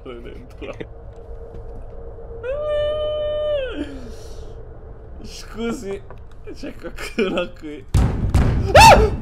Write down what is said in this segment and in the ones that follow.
dentro. Scusi, c'è qualcuno qui. Ah!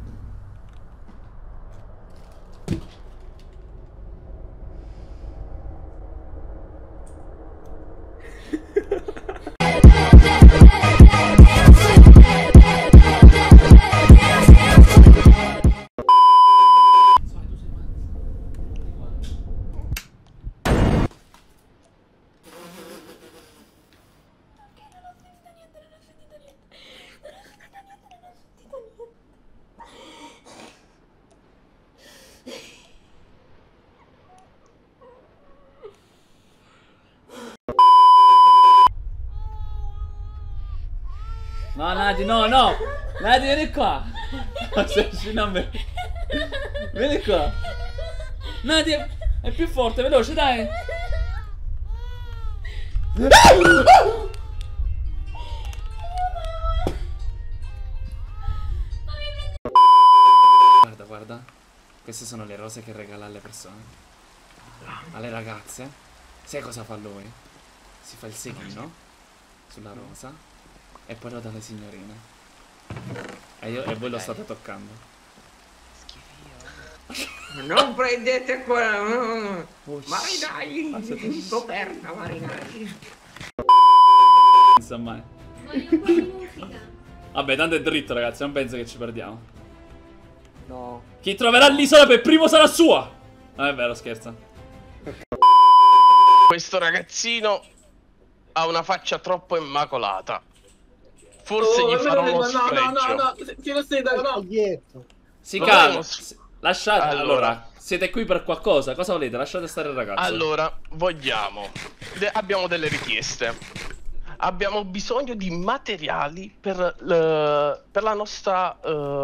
No, Nadi, no, no! Nadi, vieni qua! Sei vicino a me! Vieni qua! Nadi, è più forte, veloce, dai! Guarda, guarda. Queste sono le rose che regala alle persone. Alle ragazze. Sai cosa fa lui? Si fa il seghino sulla rosa e poi lo dà alle signorine. E voi lo state toccando. Non prendete quella. Marinai! Coperta, marinai! Insomma. Voglio un po' di musica. Vabbè, tanto è dritto, ragazzi, non penso che ci perdiamo. No. Chi troverà l'isola per primo sarà sua! Non è vero, scherzo. Questo ragazzino ha una faccia troppo immacolata. Forse gli farò uno sfregio. No, Si calma. Lasciate. Allora, siete qui per qualcosa? Cosa volete? Lasciate stare il ragazzo. Allora, vogliamo. Abbiamo delle richieste. Abbiamo bisogno di materiali per la nostra.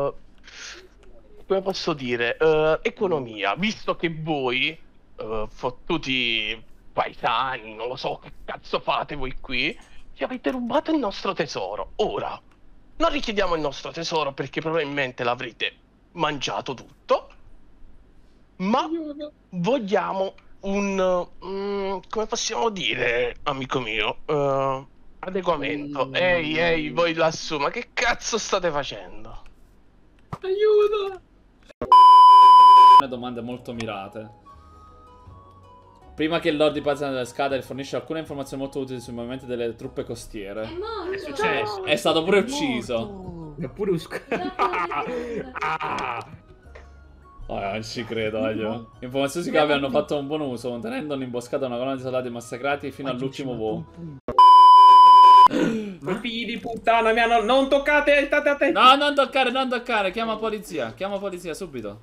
Come posso dire? Economia. Visto che voi, fottuti paesani, non lo so che cazzo fate voi qui, ci avete rubato il nostro tesoro. Ora, non richiediamo il nostro tesoro perché probabilmente l'avrete mangiato tutto, ma vogliamo un, come possiamo dire, amico mio, adeguamento. Ehi, voi lassù, ma che cazzo state facendo? Aiuto! Domande molto mirate. Prima che il Lord di Pazza delle Scade fornisce alcune informazioni molto utili sui movimenti delle truppe costiere. È morto. È successo. È stato pure ucciso. È pure Non ci credo, voglio. Informazioni sui cavi hanno fatto un buon uso, tenendo un'imboscata a una colonna di soldati massacrati fino all'ultimo uomo. Figli di puttana, mi hanno. Non toccate, state attenti. No, non toccare, non toccare. Chiama polizia subito.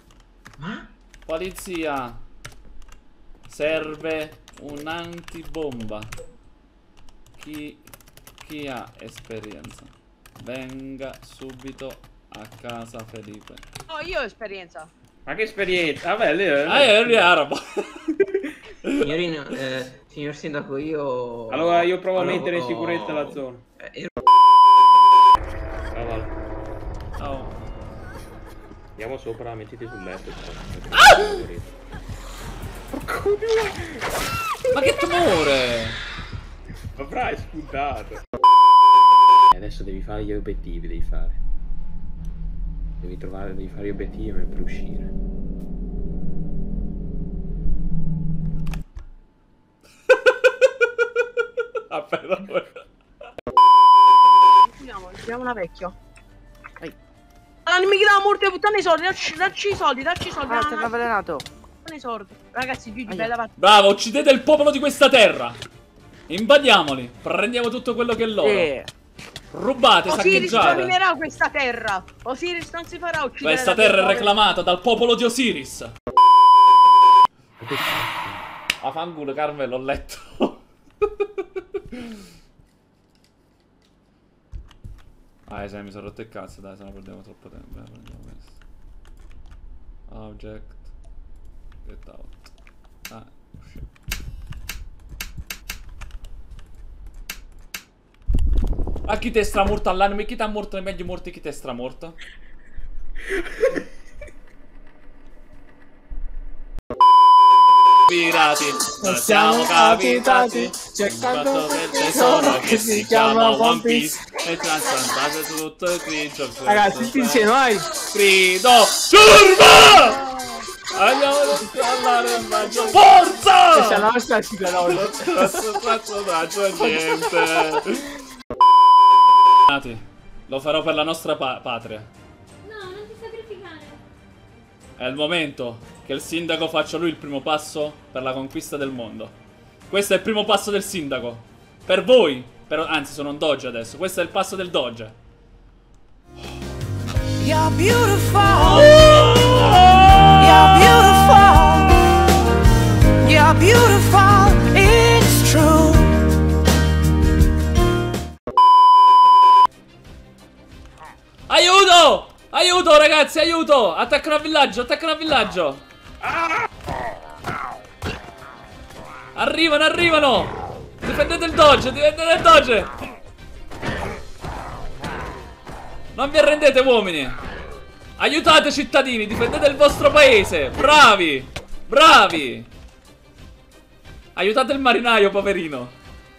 Polizia. Serve un'antibomba. Chi ha esperienza? Venga subito a casa Felipe. Oh, io ho esperienza. Ma che esperienza? Vabbè, lei È arabo. Signorina, signor sindaco, io... Allora io provo a mettere in sicurezza la zona. Oh. Andiamo sopra, mettiti sul letto. Ma che tumore! Ma è spuntato. Adesso devi fare gli obiettivi, devi fare gli obiettivi per uscire. Aspetta. Andiamo una vecchia. Allora, non mi chiedeva morte, puttana i soldi, dacci i soldi. Ah, sei avvelenato. I soldi. Ragazzi, Gigi, bella parte. Bravo, uccidete il popolo di questa terra. Invadiamoli. Prendiamo tutto quello che è loro. Rubate, Osiris saccheggiate. dominerà questa terra. Osiris non si farà uccidere. Questa terra è reclamata dal popolo di Osiris. A fanculo, Carmen, l'ho letto. Se mi sono rotto il cazzo, dai, se no perdiamo troppo tempo. Prendiamo questo. Object. Get out. Uscì. A chi te stramorto all'anime? Chi ti ha morto? È meglio morti chi te stramorto? Vira. sbagliati, non siamo capitati. C'è fatto del tesoro che si chiama One Piece e trasportato su tutto il grigio. Ragazzi, tutti insieme, vai! Grido, turma! Andiamo a scalare il raggio. Forza! Questa è la nostra sigla d'oggi. Questo raggio gente. Lo farò per la nostra patria. No, non ti sacrificare. È il momento che il sindaco faccia lui il primo passo per la conquista del mondo. Questo è il primo passo del sindaco. Per voi, anzi sono un doge adesso. Questo è il passo del doge. You're beautiful. You're beautiful. You're beautiful. It's true. Aiuto! Aiuto ragazzi, aiuto! Attaccano al villaggio, attaccano al villaggio! Arrivano, arrivano! Difendete il doge, difendete il doge! Non vi arrendete uomini! Aiutate cittadini, difendete il vostro paese! Bravi! Bravi! Aiutate il marinaio, poverino!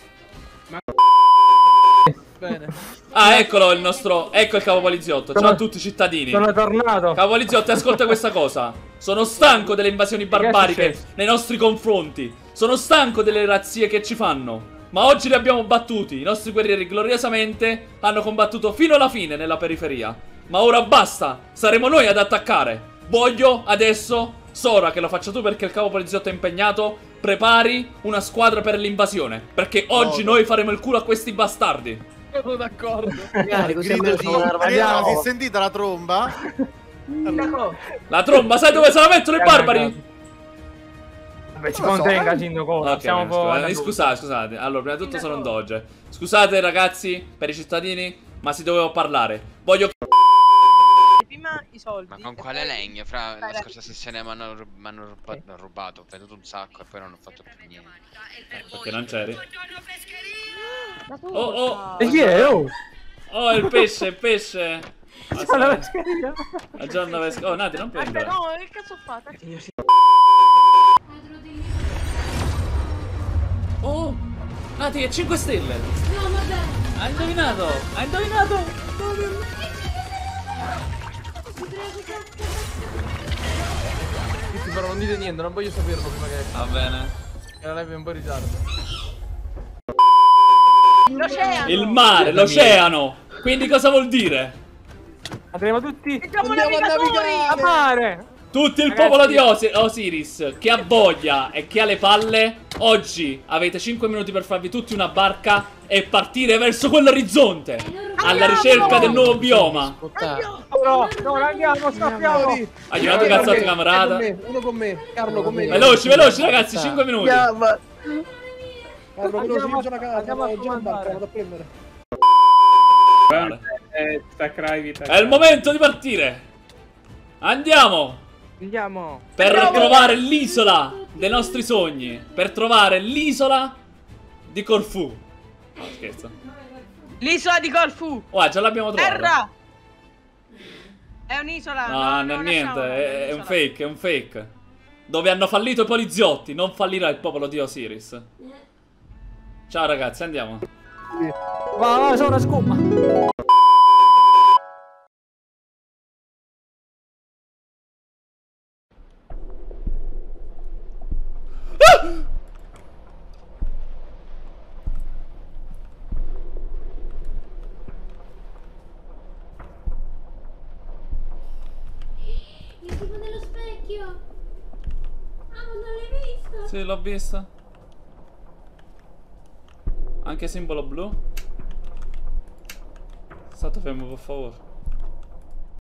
Bene. Ah, eccolo il nostro... Ecco il capo poliziotto. Ciao a tutti i cittadini. Sono tornato. Capo poliziotto, ascolta questa cosa. Sono stanco delle invasioni barbariche nei nostri confronti. Sono stanco delle razzie che ci fanno. Ma oggi li abbiamo battuti. I nostri guerrieri gloriosamente hanno combattuto fino alla fine nella periferia. Ma ora basta. Saremo noi ad attaccare. Voglio adesso, Sora, che lo faccia tu perché il capo poliziotto è impegnato, prepari una squadra per l'invasione. Perché oggi noi faremo il culo a questi bastardi. Sono d'accordo. Si è sentita la tromba? La tromba, sai dove se la mettono i barbari? Vabbè, ci contenga, sindaco. Ok, scusate. Allora, prima di tutto sono un doge. Scusate ragazzi, per i cittadini, ma si doveva parlare. Voglio... Prima i soldi. Ma con quale legno? Fra la scorsa sessione mi hanno rubato, ho venduto un sacco e poi non ho fatto più niente. Perché non c'eri? La tua. Oh! E chi è? Oh! Oh, il pesce, il pesce! La pescaria. Aggiorna pesca. Oh, Nati, non prendere. No, che cazzo ho fatto? Oh! Nati, è 5 stelle! No, ma dai. Hai indovinato! Hai indovinato! Però non dite niente, non voglio saperlo prima che... Va bene. La live è un po' in ritardo. L'oceano. Il mare, l'oceano! Quindi cosa vuol dire? Andremo tutti... Siamo navigatori. a mare! Tutto il Ragazzi, popolo di Osiris che ha voglia e che ha le palle, oggi avete 5 minuti per farvi tutti una barca e partire verso quell'orizzonte alla ricerca del nuovo bioma. No, andiamo, scappiamo! Aiutato cazzato camarada. Uno con me, Carlo con me. Veloci, veloci ragazzi, 5 minuti. Carlo, veloci, io sono a casa, andiamo a vado comandare. a prendere. È il momento di partire. Andiamo. Andiamo! Per trovare l'isola dei nostri sogni. Per trovare l'isola di Corfù. No, scherzo. L'isola di Corfù. Oh, già l'abbiamo trovata. Terra. È un'isola. No, non è niente, è un un'isola. fake, è un fake. Dove hanno fallito i poliziotti, non fallirà il popolo di Osiris. Ciao ragazzi, andiamo. Va, sono una scopa! Il tipo dello specchio. Ah, ma non l'hai visto? Sì, l'ho vista. Anche simbolo blu. State fermo, per favore.